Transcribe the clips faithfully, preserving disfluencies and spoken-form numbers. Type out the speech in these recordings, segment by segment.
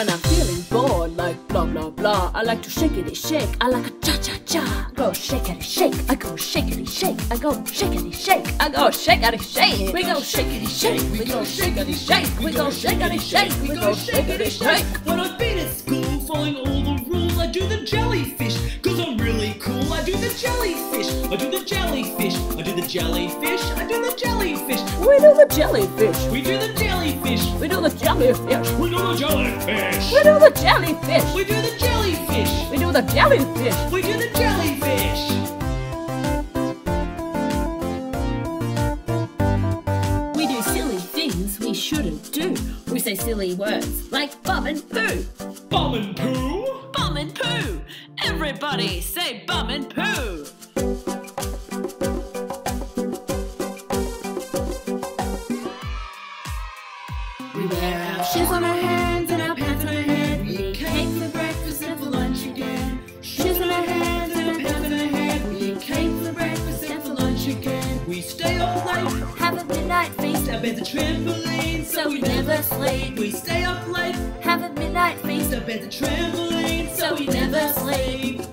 When I'm feeling bored, like blah blah blah, I like to shakety shake. I like a cha cha cha. Go shakety shake. I go shakety shake. I go shakety shake. I go shakety shake. We go shakety shake. We go shakety shake. We go shakety shake. We go shakety shake. When I've been at school, following all the rules, I do the jellyfish. Cause I'm really cool. I do the jellyfish. I do the jellyfish. I do the jellyfish. I do the jellyfish. We do the jellyfish. We do the jellyfish. We do the jellyfish. We do the jellyfish. We do the jellyfish. We do the jellyfish. We do the jellyfish. We do the jellyfish. We do silly things we shouldn't do. We say silly words like bum and poo. Bum and poo. Bum and poo. Everybody say bum and poo. We wear our shoes on our hands and our pants on our head. We eat cake for breakfast and for lunch again. Shoes on our hands and our pants on our head. We eat cake for breakfast and for lunch again. We stay up late, Have a midnight feast, our bed's a trampoline, so we never sleep. We stay up late, Have a midnight feast, our bed's a trampoline, so we never sleep.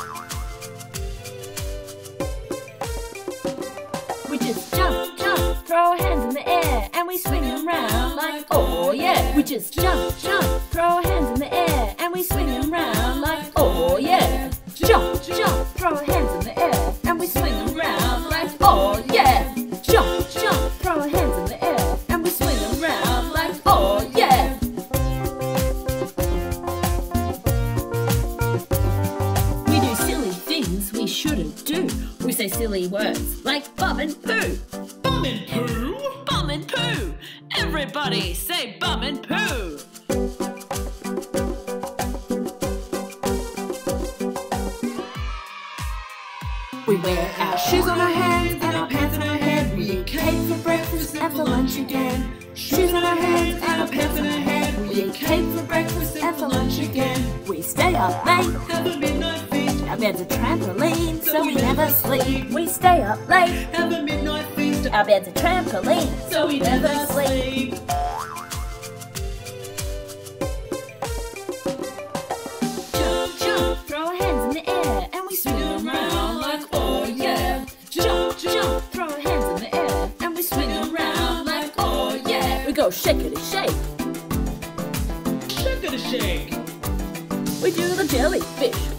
We just jump, jump, throw our hands in the air, and we swing around like, oh yeah. We just jump, jump, throw our hands in the air, and we swing around like, oh yeah. Jump, jump, throw our hands in the air, and we swing around like, oh yeah. Jump, jump, throw our hands in the air, and we swing around like, oh yeah. We do silly things we shouldn't do. We say silly words like bum and poo. bum and poo. Bum and poo. Everybody say bum and poo. We wear our shoes on our hands and our pants on our head. We eat cake for breakfast and for lunch again. Shoes on our hands and our pants on our head. We eat cake for breakfast and for lunch again. We stay up late, Have a midnight feast, our bed's a trampoline, so we never sleep. We stay up late, have a midnight feast, our bed's a trampoline, so we never sleep. Jump, jump, throw our hands in the air, and we swing around like, oh yeah. Jump, jump, throw our hands in the air, and we swing around like, oh yeah. We go shakety shake, Shake it a shake. we do the jellyfish.